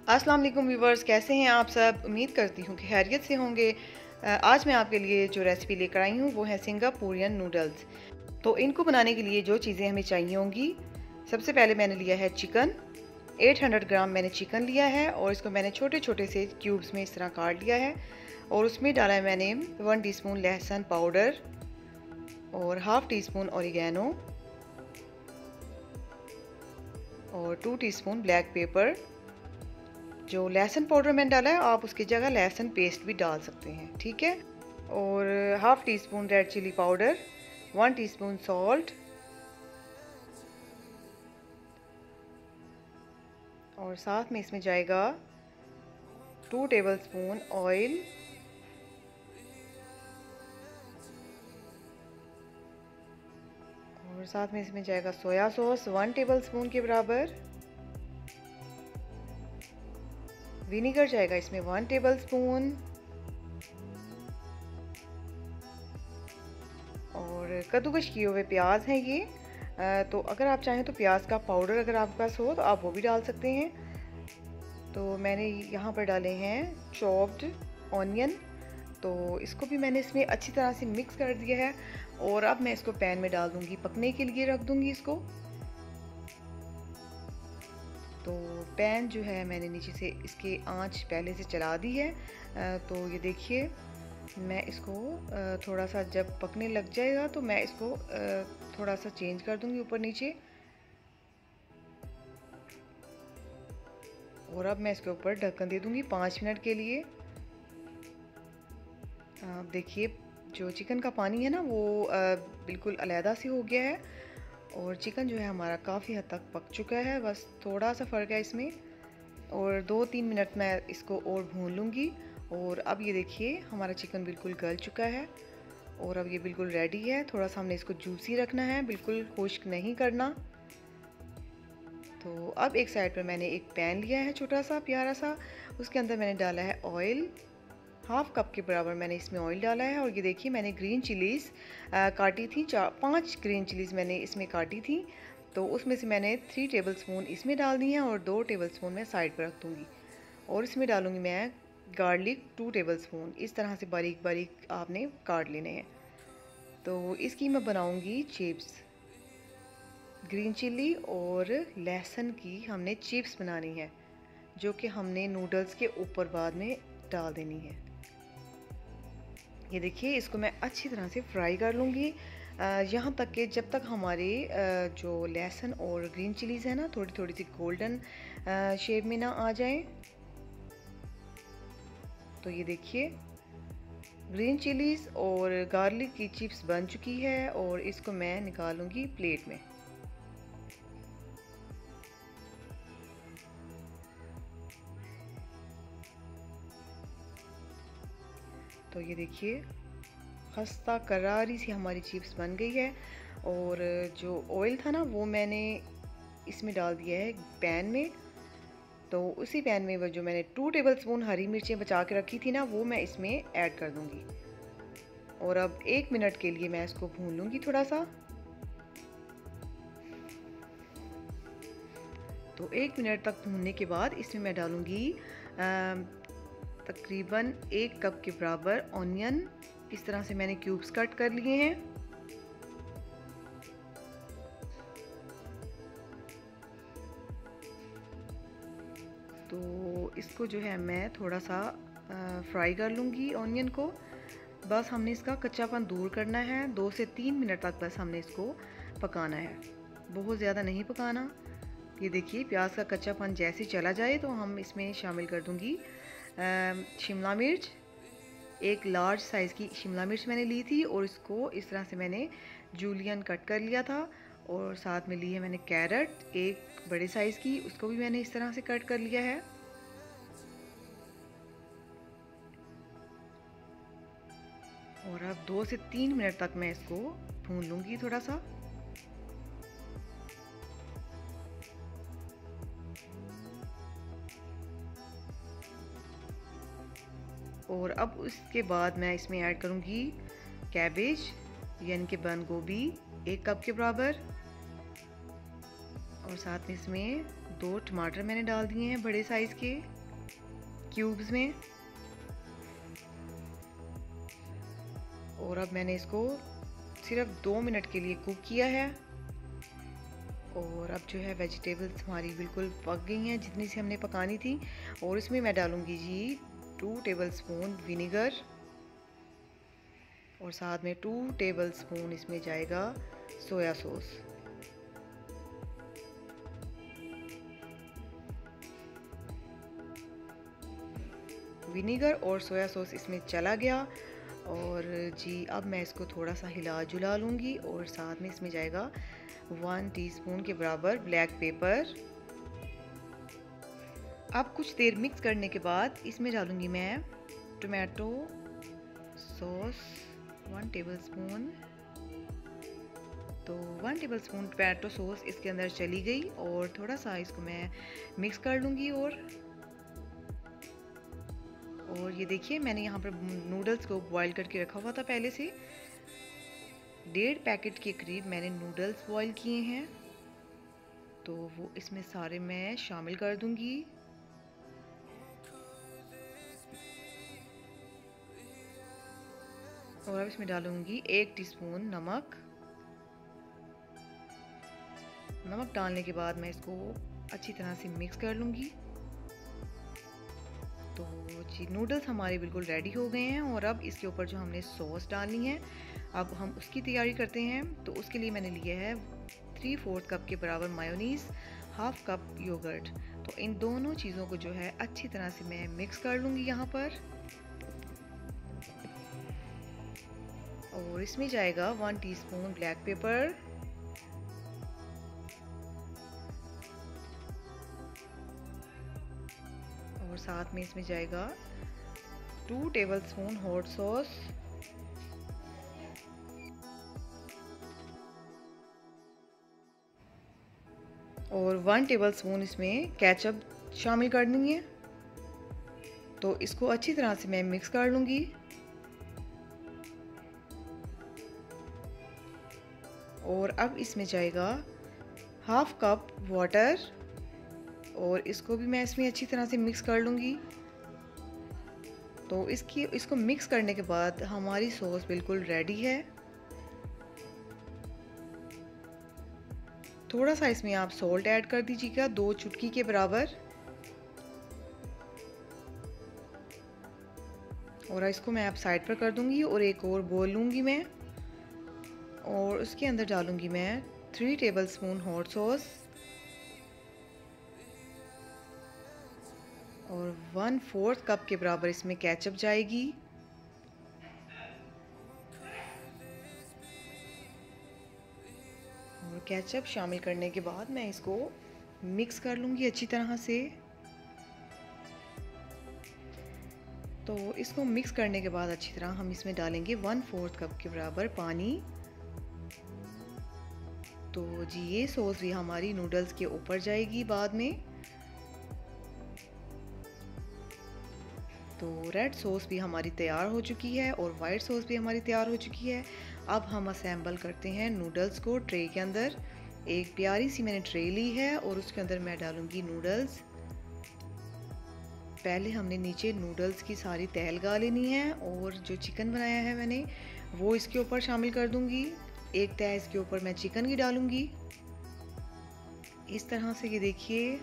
अस्सलाम वालेकुम व्यूवर्स, कैसे हैं आप सब। उम्मीद करती हूँ कि खैरियत से होंगे। आज मैं आपके लिए जो रेसिपी लेकर आई हूँ वो है सिंगापुरियन नूडल्स। तो इनको बनाने के लिए जो चीज़ें हमें चाहिए होंगी, सबसे पहले मैंने लिया है चिकन। 800 ग्राम मैंने चिकन लिया है और इसको मैंने छोटे छोटे से क्यूब्स में इस तरह काट लिया है। और उसमें डाला है मैंने 1 टीस्पून लहसुन पाउडर और हाफ़ टी स्पून ओरिगैनो और 2 टीस्पून ब्लैक पेपर। जो लहसुन पाउडर मैंने डाला है आप उसकी जगह लहसुन पेस्ट भी डाल सकते हैं, ठीक है। और half teaspoon red chilli powder, 1 teaspoon salt और साथ में इसमें जाएगा 2 टेबलस्पून ऑयल और साथ में इसमें जाएगा सोया सॉस 1 टेबलस्पून के बराबर। विनीगर जाएगा इसमें 1 टेबलस्पून और कद्दूकश किए हुए प्याज हैं ये। तो अगर आप चाहें तो प्याज का पाउडर अगर आपके पास हो तो आप वो भी डाल सकते हैं। तो मैंने यहाँ पर डाले हैं चॉप्ड ऑनियन, तो इसको भी मैंने इसमें अच्छी तरह से मिक्स कर दिया है। और अब मैं इसको पैन में डाल दूँगी, पकने के लिए रख दूँगी इसको। तो पैन जो है मैंने नीचे से इसके आंच पहले से चला दी है। तो ये देखिए, मैं इसको थोड़ा सा जब पकने लग जाएगा तो मैं इसको थोड़ा सा चेंज कर दूंगी ऊपर नीचे। और अब मैं इसके ऊपर ढक्कन दे दूंगी 5 मिनट के लिए। आप देखिए, जो चिकन का पानी है ना वो बिल्कुल अलहदा से हो गया है और चिकन जो है हमारा काफ़ी हद तक पक चुका है, बस थोड़ा सा फ़र्क है इसमें। और 2-3 मिनट मैं इसको और भून लूँगी। और अब ये देखिए, हमारा चिकन बिल्कुल गल चुका है और अब ये बिल्कुल रेडी है। थोड़ा सा हमने इसको जूसी रखना है, बिल्कुल खुश्क नहीं करना। तो अब एक साइड पर मैंने एक पैन लिया है छोटा सा प्यारा सा, उसके अंदर मैंने डाला है ऑयल। हाफ़ कप के बराबर मैंने इसमें ऑयल डाला है। और ये देखिए, मैंने ग्रीन चिलीज़ काटी थी, 5 ग्रीन चिलीज़ मैंने इसमें काटी थी। तो उसमें से मैंने 3 टेबलस्पून इसमें डाल दी हैं और 2 टेबलस्पून मैं साइड पर रख दूँगी। और इसमें डालूँगी मैं गार्लिक 2 टेबलस्पून, इस तरह से बारीक बारीक आपने काट लेने हैं। तो इसकी मैं बनाऊँगी चिप्स। ग्रीन चिली और लहसुन की हमने चिप्स बनानी है, जो कि हमने नूडल्स के ऊपर बाद में डाल देनी है। ये देखिए, इसको मैं अच्छी तरह से फ्राई कर लूँगी यहाँ तक कि जब तक हमारे जो लहसुन और ग्रीन चिलीज़ है ना थोड़ी थोड़ी सी गोल्डन शेप में ना आ जाए। तो ये देखिए, ग्रीन चिलीज़ और गार्लिक की चिप्स बन चुकी है और इसको मैं निकालूंगी प्लेट में। तो ये देखिए, खस्ता करारी सी हमारी चिप्स बन गई है। और जो ऑयल था ना वो मैंने इसमें डाल दिया है पैन में। तो उसी पैन में वो जो मैंने 2 टेबलस्पून हरी मिर्चें बचा के रखी थी ना वो मैं इसमें ऐड कर दूंगी। और अब 1 मिनट के लिए मैं इसको भून लूँगी थोड़ा सा। तो 1 मिनट तक भूनने के बाद इसमें मैं डालूँगी तकरीबन 1 कप के बराबर ऑनियन। इस तरह से मैंने क्यूब्स कट कर लिए हैं। तो इसको जो है मैं थोड़ा सा फ्राई कर लूँगी ऑनियन को। बस हमने इसका कच्चापन दूर करना है, 2 से 3 मिनट तक बस हमने इसको पकाना है, बहुत ज़्यादा नहीं पकाना। ये देखिए, प्याज का कच्चापन जैसे चला जाए तो हम इसमें शामिल कर दूँगी शिमला मिर्च। एक लार्ज साइज़ की शिमला मिर्च मैंने ली थी और इसको इस तरह से मैंने जूलियन कट कर लिया था। और साथ में ली है मैंने कैरेट एक बड़े साइज़ की, उसको भी मैंने इस तरह से कट कर लिया है। और अब 2 से 3 मिनट तक मैं इसको भून लूँगी थोड़ा सा। और अब उसके बाद मैं इसमें ऐड करूँगी कैबेज यानी कि बंद गोभी 1 कप के बराबर। और साथ में इसमें 2 टमाटर मैंने डाल दिए हैं बड़े साइज़ के। क्यूब्स में। और अब मैंने इसको सिर्फ 2 मिनट के लिए कुक किया है। और अब जो है वेजिटेबल्स हमारी बिल्कुल पक गई हैं जितनी सी हमने पकानी थी। और इसमें मैं डालूँगी जी 2 टेबलस्पून विनेगर, और साथ में 2 टेबलस्पून इसमें जाएगा सोया सॉस। विनेगर और सोया सॉस इसमें चला गया। और जी अब मैं इसको थोड़ा सा हिला जुला लूँगी। और साथ में इसमें जाएगा 1 टीस्पून के बराबर ब्लैक पेपर। अब कुछ देर मिक्स करने के बाद इसमें डालूँगी मैं टोमेटो सॉस 1 टेबलस्पून। तो 1 टेबलस्पून टोमेटो सॉस इसके अंदर चली गई। और थोड़ा सा इसको मैं मिक्स कर लूँगी। और ये देखिए मैंने यहाँ पर नूडल्स को बॉईल करके रखा हुआ था पहले से। 1.5 पैकेट के करीब मैंने नूडल्स बॉईल किए हैं, तो वो इसमें सारे मैं शामिल कर दूंगी। और अब इसमें डालूंगी 1 टीस्पून नमक। नमक डालने के बाद मैं इसको अच्छी तरह से मिक्स कर लूँगी। तो जी नूडल्स हमारे बिल्कुल रेडी हो गए हैं। और अब इसके ऊपर जो हमने सॉस डालनी है अब हम उसकी तैयारी करते हैं। तो उसके लिए मैंने लिया है 3/4 कप के बराबर मायोनीज़, 1/2 कप योगर्ट। तो इन दोनों चीज़ों को जो है अच्छी तरह से मैं मिक्स कर लूँगी यहाँ पर। और इसमें जाएगा 1 टीस्पून ब्लैक पेपर, और साथ में इसमें जाएगा 2 टेबलस्पून हॉट सॉस, और 1 टेबलस्पून इसमें केचप शामिल करनी है। तो इसको अच्छी तरह से मैं मिक्स कर लूँगी। और अब इसमें जाएगा 1/2 कप वाटर, और इसको भी मैं इसमें अच्छी तरह से मिक्स कर लूँगी। तो इसको मिक्स करने के बाद हमारी सॉस बिल्कुल रेडी है। थोड़ा सा इसमें आप सॉल्ट ऐड कर दीजिएगा 2 चुटकी के बराबर। और इसको मैं अब साइड पर कर दूंगी और एक और बोल लूँगी मैं। और उसके अंदर डालूँगी मैं 3 टेबलस्पून हॉट सॉस, और 1/4 कप के बराबर इसमें केचप जाएगी। और केचप शामिल करने के बाद मैं इसको मिक्स कर लूँगी अच्छी तरह से। तो इसको मिक्स करने के बाद अच्छी तरह हम इसमें डालेंगे 1/4 कप के बराबर पानी। तो जी ये सॉस भी हमारी नूडल्स के ऊपर जाएगी बाद में। तो रेड सॉस भी हमारी तैयार हो चुकी है और वाइट सॉस भी हमारी तैयार हो चुकी है। अब हम असेंबल करते हैं नूडल्स को ट्रे के अंदर। एक प्यारी सी मैंने ट्रे ली है और उसके अंदर मैं डालूंगी नूडल्स। पहले हमने नीचे नूडल्स की सारी तह लगा लेनी है, और जो चिकन बनाया है मैंने वो इसके ऊपर शामिल कर दूंगी। एक तह इसके ऊपर मैं चिकन की डालूंगी इस तरह से, ये देखिए।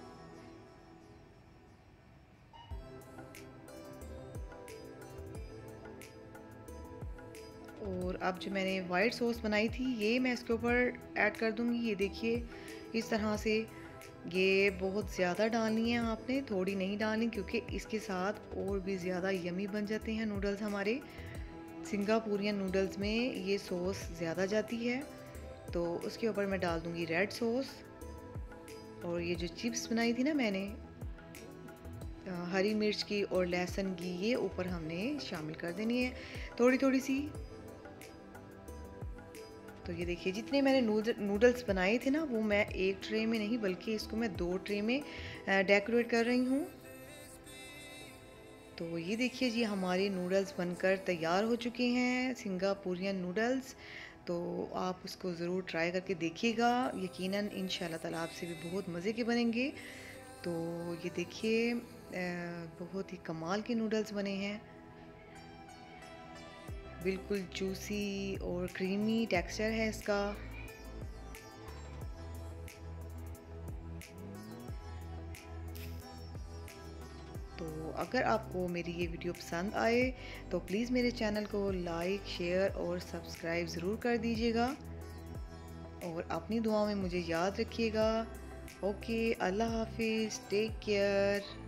और अब जो मैंने वाइट सॉस बनाई थी ये मैं इसके ऊपर ऐड कर दूंगी, ये देखिए इस तरह से। ये बहुत ज़्यादा डालनी है आपने, थोड़ी नहीं डालनी, क्योंकि इसके साथ और भी ज़्यादा यमी बन जाते हैं नूडल्स हमारे। सिंगापुरियन नूडल्स में ये सॉस ज़्यादा जाती है। तो उसके ऊपर मैं डाल दूंगी रेड सॉस। और ये जो चिप्स बनाई थी ना मैंने हरी मिर्च की और लहसुन की, ये ऊपर हमने शामिल कर देनी है थोड़ी थोड़ी सी। तो ये देखिए जितने मैंने नूडल्स बनाए थे ना वो मैं एक ट्रे में नहीं बल्कि इसको मैं 2 ट्रे में डेकोरेट कर रही हूँ। तो ये देखिए जी हमारे नूडल्स बनकर तैयार हो चुके हैं, सिंगापुरियन नूडल्स। तो आप उसको ज़रूर ट्राई करके देखिएगा, यकीनन इंशाल्लाह ताला आपसे भी बहुत मज़े के बनेंगे। तो ये देखिए बहुत ही कमाल के नूडल्स बने हैं, बिल्कुल जूसी और क्रीमी टेक्सचर है इसका। तो अगर आपको मेरी ये वीडियो पसंद आए तो प्लीज़ मेरे चैनल को लाइक, शेयर और सब्सक्राइब ज़रूर कर दीजिएगा और अपनी दुआओं में मुझे याद रखिएगा। ओके, अल्लाह हाफिज़, टेक केयर।